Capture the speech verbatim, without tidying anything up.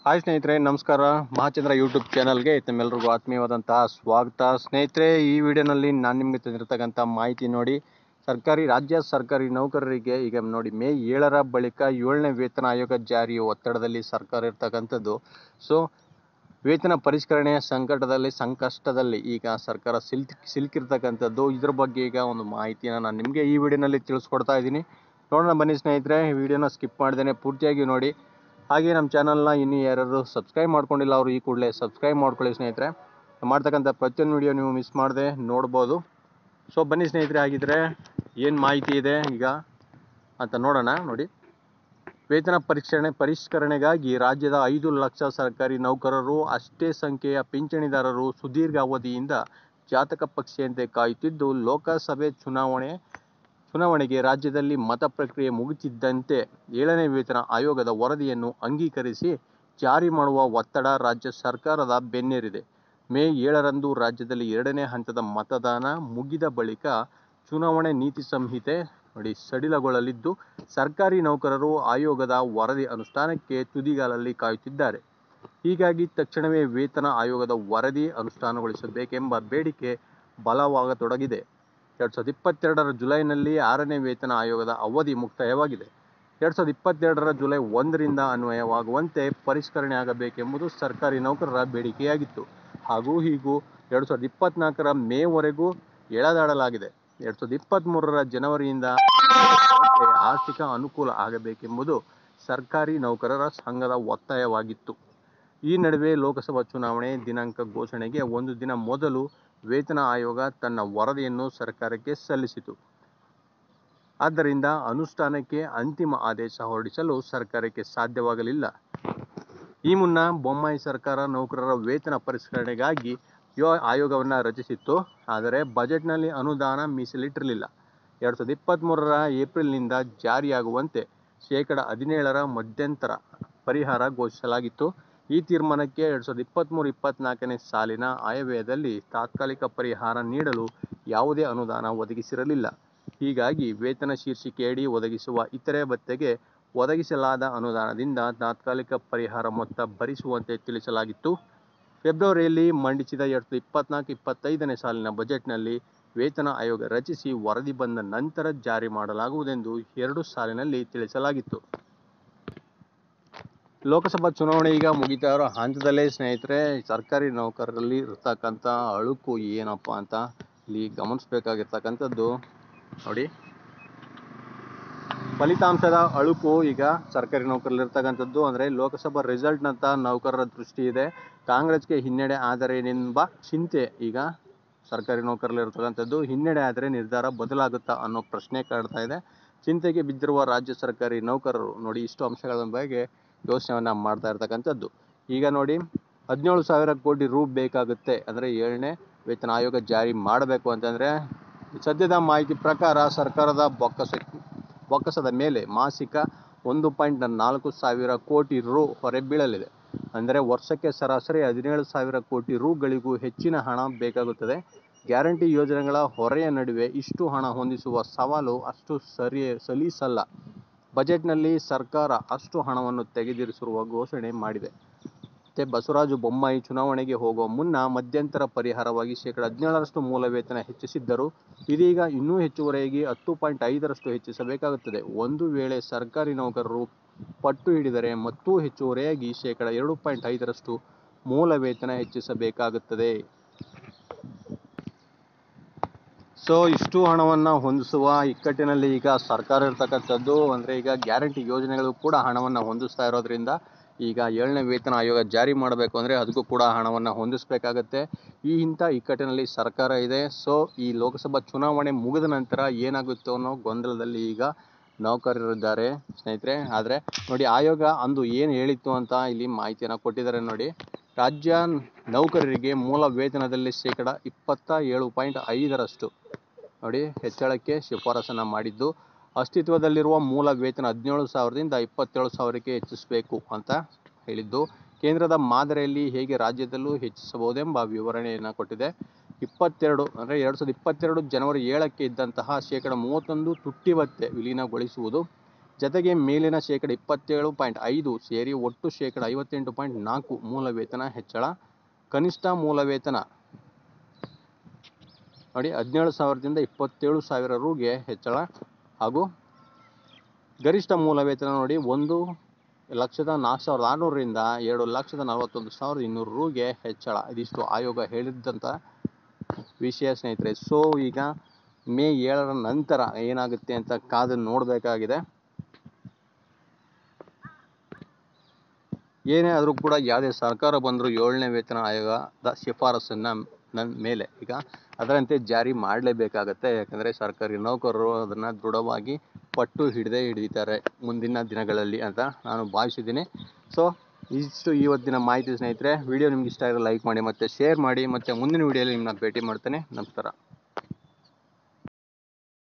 Hi ಸ್ನೇಹಿತರೆ, ನಮಸ್ಕಾರ. Mahachandra YouTube ಚಾನಲ್ಗೆ ತಮ್ಮೆಲ್ಲರಿಗೂ ಆತ್ಮೀಯವಾದಂತಹ ಸ್ವಾಗತ. ಸ್ನೇಹಿತರೆ, ಈ ವಿಡಿಯೋನಲ್ಲಿ ನಾನು ನಿಮಗೆ ತಂದಿರತಕ್ಕಂಥ ಮಾಹಿತಿ ನೋಡಿ, ಸರ್ಕಾರಿ ರಾಜ್ಯ ಸರ್ಕಾರಿ ನೌಕರರಿಗೆ ಈಗ ನೋಡಿ ಮೇ ಏಳರ ಬಳಿಕ ಏಳನೇ ವೇತನ ಆಯೋಗ ಜಾರಿಯ ಒತ್ತಡದಲ್ಲಿ ಸರ್ಕಾರ ಇರ್ತಕ್ಕಂಥದ್ದು. ಸೊ ವೇತನ ಪರಿಷ್ಕರಣೆಯ ಸಂಕಟದಲ್ಲಿ ಸಂಕಷ್ಟದಲ್ಲಿ ಈಗ ಸರ್ಕಾರ ಸಿಲ್ಕ್ ಸಿಲುಕಿರ್ತಕ್ಕಂಥದ್ದು. ಇದ್ರ ಬಗ್ಗೆ ಈಗ ಒಂದು ಮಾಹಿತಿಯನ್ನು ನಾನು ನಿಮಗೆ ಈ ವಿಡಿಯೋನಲ್ಲಿ ತಿಳಿಸ್ಕೊಡ್ತಾ ಇದ್ದೀನಿ. ನೋಡೋಣ ಬನ್ನಿ ಸ್ನೇಹಿತರೆ, ಈ ವಿಡಿಯೋನ ಸ್ಕಿಪ್ ಮಾಡ್ದೇನೆ ಪೂರ್ತಿಯಾಗಿ ನೋಡಿ. ಹಾಗೆ ನಮ್ಮ ಚಾನಲ್ನ ಇನ್ನೂ ಯಾರು ಸಬ್ಸ್ಕ್ರೈಬ್ ಮಾಡ್ಕೊಂಡಿಲ್ಲ ಅವರು ಈ ಕೂಡಲೇ ಸಬ್ಸ್ಕ್ರೈಬ್ ಮಾಡ್ಕೊಳ್ಳಿ ಸ್ನೇಹಿತರೆ. ಮಾಡ್ತಕ್ಕಂಥ ಪ್ರತಿಯೊಂದು ವಿಡಿಯೋ ನೀವು ಮಿಸ್ ಮಾಡದೆ ನೋಡ್ಬೋದು. ಸೊ ಬನ್ನಿ ಸ್ನೇಹಿತರೆ, ಆಗಿದ್ರೆ ಏನು ಮಾಹಿತಿ ಇದೆ ಈಗ ಅಂತ ನೋಡೋಣ. ನೋಡಿ, ವೇತನ ಪರಿಷ್ಕರಣೆ ಪರಿಷ್ಕರಣೆಗಾಗಿ ರಾಜ್ಯದ ಐದು ಲಕ್ಷ ಸರ್ಕಾರಿ ನೌಕರರು, ಅಷ್ಟೇ ಸಂಖ್ಯೆಯ ಪಿಂಚಣಿದಾರರು ಸುದೀರ್ಘ ಅವಧಿಯಿಂದ ಜಾತಕ ಪಕ್ಷಿಯಂತೆ ಕಾಯುತ್ತಿದ್ದು, ಲೋಕಸಭೆ ಚುನಾವಣೆ ಚುನಾವಣೆಗೆ ರಾಜ್ಯದಲ್ಲಿ ಮತ ಪ್ರಕ್ರಿಯೆ ಮುಗಿತಿದ್ದಂತೆ ಏಳನೇ ವೇತನ ಆಯೋಗದ ವರದಿಯನ್ನು ಅಂಗೀಕರಿಸಿ ಜಾರಿ ಮಾಡುವ ಒತ್ತಡ ರಾಜ್ಯ ಸರ್ಕಾರದ ಬೆನ್ನೇರಿದೆ. ಮೇ ಏಳರಂದು ರಾಜ್ಯದಲ್ಲಿ ಎರಡನೇ ಹಂತದ ಮತದಾನ ಮುಗಿದ ಬಳಿಕ ಚುನಾವಣೆ ನೀತಿ ಸಂಹಿತೆ ನೋಡಿ ಸಡಿಲಗೊಳ್ಳಲಿದ್ದು, ಸರ್ಕಾರಿ ನೌಕರರು ಆಯೋಗದ ವರದಿ ಅನುಷ್ಠಾನಕ್ಕೆ ತುದಿಗಾಲಲ್ಲಿ ಕಾಯುತ್ತಿದ್ದಾರೆ. ಹೀಗಾಗಿ ತಕ್ಷಣವೇ ವೇತನ ಆಯೋಗದ ವರದಿ ಅನುಷ್ಠಾನಗೊಳಿಸಬೇಕೆಂಬ ಬೇಡಿಕೆ ಬಲವಾಗತೊಡಗಿದೆ. ಎರಡು ಸಾವಿರದ ಇಪ್ಪತ್ತೆರಡರ ಜುಲೈನಲ್ಲಿ ಆರನೇ ವೇತನ ಆಯೋಗದ ಅವಧಿ ಮುಕ್ತಾಯವಾಗಿದೆ. ಎರಡು ಸಾವಿರದ ಇಪ್ಪತ್ತೆರಡರ ಜುಲೈ ಒಂದರಿಂದ ಅನ್ವಯವಾಗುವಂತೆ ಪರಿಷ್ಕರಣೆ ಆಗಬೇಕೆಂಬುದು ಸರ್ಕಾರಿ ನೌಕರರ ಬೇಡಿಕೆಯಾಗಿತ್ತು. ಹಾಗೂ ಹೀಗೂ ಎರಡು ಸಾವಿರದ ಇಪ್ಪತ್ನಾಲ್ಕರ ಮೇವರೆಗೂ ಎಳೆದಾಡಲಾಗಿದೆ. ಎರಡು ಸಾವಿರದ ಇಪ್ಪತ್ತ್ಮೂರರ ಜನವರಿಯಿಂದ ಆರ್ಥಿಕ ಅನುಕೂಲ ಆಗಬೇಕೆಂಬುದು ಸರ್ಕಾರಿ ನೌಕರರ ಸಂಘದ ಒತ್ತಾಯವಾಗಿತ್ತು. ಈ ನಡುವೆ ಲೋಕಸಭಾ ಚುನಾವಣೆ ದಿನಾಂಕ ಘೋಷಣೆಗೆ ಒಂದು ದಿನ ಮೊದಲು ವೇತನ ಆಯೋಗ ತನ್ನ ವರದಿಯನ್ನು ಸರ್ಕಾರಕ್ಕೆ ಸಲ್ಲಿಸಿತು. ಆದ್ದರಿಂದ ಅನುಷ್ಠಾನಕ್ಕೆ ಅಂತಿಮ ಆದೇಶ ಹೊರಡಿಸಲು ಸರ್ಕಾರಕ್ಕೆ ಸಾಧ್ಯವಾಗಲಿಲ್ಲ. ಈ ಮುನ್ನ ಬೊಮ್ಮಾಯಿ ಸರ್ಕಾರ ನೌಕರರ ವೇತನ ಪರಿಷ್ಕರಣೆಗಾಗಿ ಆಯೋಗವನ್ನು ರಚಿಸಿತ್ತು. ಆದರೆ ಬಜೆಟ್ನಲ್ಲಿ ಅನುದಾನ ಮೀಸಲಿಟ್ಟಿರಲಿಲ್ಲ. ಎರಡು ಸಾವಿರದ ಇಪ್ಪತ್ತ್ಮೂರರ ಏಪ್ರಿಲ್ನಿಂದ ಜಾರಿಯಾಗುವಂತೆ ಶೇಕಡ ಹದಿನೇಳರ ಮಧ್ಯಂತರ ಪರಿಹಾರ ಘೋಷಿಸಲಾಗಿತ್ತು. ಈ ತೀರ್ಮಾನಕ್ಕೆ ಎರಡು ಸಾವಿರದ ಇಪ್ಪತ್ತ್ಮೂರು ಇಪ್ಪತ್ತ್ನಾಲ್ಕನೇ ಸಾಲಿನ ಆಯವ್ಯಯದಲ್ಲಿ ತಾತ್ಕಾಲಿಕ ಪರಿಹಾರ ನೀಡಲು ಯಾವುದೇ ಅನುದಾನ ಒದಗಿಸಿರಲಿಲ್ಲ. ಹೀಗಾಗಿ ವೇತನ ಶೀರ್ಷಿಕೆಯಡಿ ಒದಗಿಸುವ ಇತರೆ ಭತ್ಯೆಗೆ ಒದಗಿಸಲಾದ ಅನುದಾನದಿಂದ ತಾತ್ಕಾಲಿಕ ಪರಿಹಾರ ಮೊತ್ತ ಭರಿಸುವಂತೆ ತಿಳಿಸಲಾಗಿತ್ತು. ಫೆಬ್ರವರಿಯಲ್ಲಿ ಮಂಡಿಸಿದ ಎರಡು ಸಾವಿರದ ಇಪ್ಪತ್ತ್ನಾಲ್ಕು ಇಪ್ಪತ್ತೈದನೇ ಸಾಲಿನ ಬಜೆಟ್ನಲ್ಲಿ ವೇತನ ಆಯೋಗ ರಚಿಸಿ ವರದಿ ಬಂದ ನಂತರ ಜಾರಿ ಮಾಡಲಾಗುವುದೆಂದು ಎರಡು ಸಾಲಿನಲ್ಲಿ ತಿಳಿಸಲಾಗಿತ್ತು. ಲೋಕಸಭಾ ಚುನಾವಣೆ ಈಗ ಮುಗಿತಾ ಇರೋ ಹಂತದಲ್ಲೇ ಸ್ನೇಹಿತರೆ, ಸರ್ಕಾರಿ ನೌಕರರಲ್ಲಿ ಇರ್ತಕ್ಕಂಥ ಅಳುಕು ಏನಪ್ಪ ಅಂತ ಇಲ್ಲಿ ಗಮನಿಸಬೇಕಾಗಿರ್ತಕ್ಕಂಥದ್ದು. ನೋಡಿ, ಫಲಿತಾಂಶದ ಅಳುಕು ಈಗ ಸರ್ಕಾರಿ ನೌಕರಲ್ಲಿ ಇರ್ತಕ್ಕಂಥದ್ದು. ಅಂದರೆ ಲೋಕಸಭಾ ರಿಸಲ್ಟ್ನಂತ ನೌಕರರ ದೃಷ್ಟಿ ಇದೆ. ಕಾಂಗ್ರೆಸ್ಗೆ ಹಿನ್ನಡೆ ಆದರೇನೆಂಬ ಚಿಂತೆ ಈಗ ಸರ್ಕಾರಿ ನೌಕರಲ್ಲಿ ಇರ್ತಕ್ಕಂಥದ್ದು. ಹಿನ್ನಡೆ ಆದರೆ ನಿರ್ಧಾರ ಬದಲಾಗುತ್ತಾ ಅನ್ನೋ ಪ್ರಶ್ನೆ ಕಾಡ್ತಾ ಇದೆ. ಚಿಂತೆಗೆ ಬಿದ್ದಿರುವ ರಾಜ್ಯ ಸರ್ಕಾರಿ ನೌಕರರು ನೋಡಿ ಇಷ್ಟು ಅಂಶಗಳ ಬಗ್ಗೆ ಯೋಚನೆಯನ್ನು ಮಾಡ್ತಾ ಇರ್ತಕ್ಕಂಥದ್ದು. ಈಗ ನೋಡಿ, ಹದಿನೇಳು ಸಾವಿರ ಕೋಟಿ ರು ಬೇಕಾಗುತ್ತೆ ಅಂದರೆ ಏಳನೇ ವೇತನ ಆಯೋಗ ಜಾರಿ ಮಾಡಬೇಕು ಅಂತಂದರೆ ಸದ್ಯದ ಮಾಹಿತಿ ಪ್ರಕಾರ ಸರ್ಕಾರದ ಬೊಕ್ಕಸ ಬೊಕ್ಕಸದ ಮೇಲೆ ಮಾಸಿಕ ಒಂದು ಪಾಯಿಂಟ್ ನಾಲ್ಕು ಸಾವಿರ ಕೋಟಿ ರು ಹೊರೆ ಬೀಳಲಿದೆ. ಅಂದರೆ ವರ್ಷಕ್ಕೆ ಸರಾಸರಿ ಹದಿನೇಳು ಸಾವಿರ ಕೋಟಿ ರುಗಳಿಗೂ ಹೆಚ್ಚಿನ ಹಣ ಬೇಕಾಗುತ್ತದೆ. ಗ್ಯಾರಂಟಿ ಯೋಜನೆಗಳ ಹೊರೆಯ ನಡುವೆ ಇಷ್ಟು ಹಣ ಹೊಂದಿಸುವ ಸವಾಲು ಅಷ್ಟು ಸರಿ ಸಲೀಸಲ್ಲ. ಬಜೆಟ್ನಲ್ಲಿ ಸರ್ಕಾರ ಅಷ್ಟು ಹಣವನ್ನು ತೆಗೆದಿರಿಸಿರುವ ಘೋಷಣೆ ಮಾಡಿದೆ. ಮತ್ತೆ ಬಸವರಾಜ ಬೊಮ್ಮಾಯಿ ಚುನಾವಣೆಗೆ ಹೋಗುವ ಮುನ್ನ ಮಧ್ಯಂತರ ಪರಿಹಾರವಾಗಿ ಶೇಕಡ ಹದಿನೇಳರಷ್ಟು ಮೂಲ ವೇತನ ಹೆಚ್ಚಿಸಿದ್ದರು. ಇದೀಗ ಇನ್ನೂ ಹೆಚ್ಚುವರಿಯಾಗಿ ಹತ್ತು ಪಾಯಿಂಟ್ ಐದರಷ್ಟು ಹೆಚ್ಚಿಸಬೇಕಾಗುತ್ತದೆ. ಒಂದು ವೇಳೆ ಸರ್ಕಾರಿ ನೌಕರರು ಪಟ್ಟು ಹಿಡಿದರೆ ಮತ್ತೂ ಹೆಚ್ಚುವರಿಯಾಗಿ ಶೇಕಡ ಎರಡು ಪಾಯಿಂಟ್ ಐದರಷ್ಟು ಮೂಲ ವೇತನ ಹೆಚ್ಚಿಸಬೇಕಾಗುತ್ತದೆ. ಸೊ ಇಷ್ಟು ಹಣವನ್ನು ಹೊಂದಿಸುವ ಇಕ್ಕಟ್ಟಿನಲ್ಲಿ ಈಗ ಸರ್ಕಾರ ಇರ್ತಕ್ಕಂಥದ್ದು. ಅಂದರೆ ಈಗ ಗ್ಯಾರಂಟಿ ಯೋಜನೆಗಳು ಕೂಡ ಹಣವನ್ನು ಹೊಂದಿಸ್ತಾ ಇರೋದ್ರಿಂದ ಈಗ ಏಳನೇ ವೇತನ ಆಯೋಗ ಜಾರಿ ಮಾಡಬೇಕು ಅಂದರೆ ಅದಕ್ಕೂ ಕೂಡ ಹಣವನ್ನು ಹೊಂದಿಸಬೇಕಾಗತ್ತೆ. ಈ ಇಂಥ ಇಕ್ಕಟ್ಟಿನಲ್ಲಿ ಸರ್ಕಾರ ಇದೆ. ಸೊ ಈ ಲೋಕಸಭಾ ಚುನಾವಣೆ ಮುಗಿದ ನಂತರ ಏನಾಗುತ್ತೋ ಅನ್ನೋ ಗೊಂದಲದಲ್ಲಿ ಈಗ ನೌಕರರಿದ್ದಾರೆ ಸ್ನೇಹಿತರೆ. ಆದರೆ ನೋಡಿ, ಆಯೋಗ ಅಂದು ಏನು ಹೇಳಿತ್ತು ಅಂತ ಇಲ್ಲಿ ಮಾಹಿತಿಯನ್ನು ಕೊಟ್ಟಿದ್ದಾರೆ ನೋಡಿ. ರಾಜ್ಯ ನೌಕರರಿಗೆ ಮೂಲ ವೇತನದಲ್ಲಿ ಶೇಕಡ ಇಪ್ಪತ್ತ ಏಳು ಪಾಯಿಂಟ್ ಐದರಷ್ಟು ನೋಡಿ ಹೆಚ್ಚಳಕ್ಕೆ ಶಿಫಾರಸನ್ನು ಮಾಡಿದ್ದು, ಅಸ್ತಿತ್ವದಲ್ಲಿರುವ ಮೂಲ ವೇತನ ಹದಿನೇಳು ಸಾವಿರದಿಂದ ಇಪ್ಪತ್ತೇಳು ಸಾವಿರಕ್ಕೆ ಹೆಚ್ಚಿಸಬೇಕು ಅಂತ ಹೇಳಿದ್ದು. ಕೇಂದ್ರದ ಮಾದರಿಯಲ್ಲಿ ಹೇಗೆ ರಾಜ್ಯದಲ್ಲೂ ಹೆಚ್ಚಿಸಬಹುದೆಂಬ ವಿವರಣೆಯನ್ನು ಕೊಟ್ಟಿದೆ. ಇಪ್ಪತ್ತೆರಡು ಅಂದರೆ ಎರಡು ಸಾವಿರದ ಇಪ್ಪತ್ತೆರಡು ಜನವರಿ ಏಳಕ್ಕೆ ಇದ್ದಂತಹ ಶೇಕಡ ಮೂವತ್ತೊಂದು ತುಟ್ಟಿ ಭತ್ಯೆ ವಿಲೀನಗೊಳಿಸುವುದು, ಜೊತೆಗೆ ಮೇಲಿನ ಶೇಕಡ ಇಪ್ಪತ್ತೇಳು ಪಾಯಿಂಟ್ ಐದು ಸೇರಿ ಒಟ್ಟು ಶೇಕಡ ಐವತ್ತೆಂಟು ಪಾಯಿಂಟ್ ನಾಲ್ಕು ಮೂಲ ವೇತನ ಹೆಚ್ಚಳ. ಕನಿಷ್ಠ ಮೂಲ ವೇತನ ನೋಡಿ ಹದಿನೇಳು ಸಾವಿರದಿಂದ ಇಪ್ಪತ್ತೇಳು ಸಾವಿರ ರುಗೆ ಹೆಚ್ಚಳ ಹಾಗೂ ಗರಿಷ್ಠ ಮೂಲ ವೇತನ ನೋಡಿ ಒಂದು ಲಕ್ಷದ ನಾಲ್ಕು ಸಾವಿರದ ಆರುನೂರರಿಂದ ಎರಡು ಲಕ್ಷದ ನಲವತ್ತೊಂದು ಸಾವಿರದ ಇನ್ನೂರು ರುಗೆ ಹೆಚ್ಚಳ. ಇದಿಷ್ಟು ಆಯೋಗ ಹೇಳಿದ್ದಂಥ ವಿಷಯ ಸ್ನೇಹಿತರೆ. ಸೊ ಈಗ ಮೇ ಏಳರ ನಂತರ ಏನಾಗುತ್ತೆ ಅಂತ ಕಾದು ನೋಡಬೇಕಾಗಿದೆ. ಏನೇ ಆದರೂ ಕೂಡ ಯಾವುದೇ ಸರ್ಕಾರ ಬಂದರೂ ಏಳನೇ ವೇತನ ಆಯೋಗದ ಶಿಫಾರಸನ್ನು ನನ್ನ ಮೇಲೆ ಈಗ ಅದರಂತೆ ಜಾರಿ ಮಾಡಲೇಬೇಕಾಗತ್ತೆ. ಯಾಕಂದರೆ ಸರ್ಕಾರಿ ನೌಕರರು ಅದನ್ನು ದೃಢವಾಗಿ ಪಟ್ಟು ಹಿಡಿದೇ ಹಿಡಿತಾರೆ ಮುಂದಿನ ದಿನಗಳಲ್ಲಿ ಅಂತ ನಾನು ಭಾವಿಸಿದ್ದೀನಿ. ಸೊ ಇಷ್ಟು ಇವತ್ತಿನ ಮಾಹಿತಿ ಸ್ನೇಹಿತರೆ. ವಿಡಿಯೋ ನಿಮ್ಗೆ ಇಷ್ಟ ಆದರೆ ಲೈಕ್ ಮಾಡಿ ಮತ್ತು ಶೇರ್ ಮಾಡಿ. ಮತ್ತು ಮುಂದಿನ ವಿಡಿಯೋಲಿ ನಿಮ್ಮನ್ನ ಭೇಟಿ ಮಾಡ್ತೇನೆ. ನಮಸ್ಕಾರ.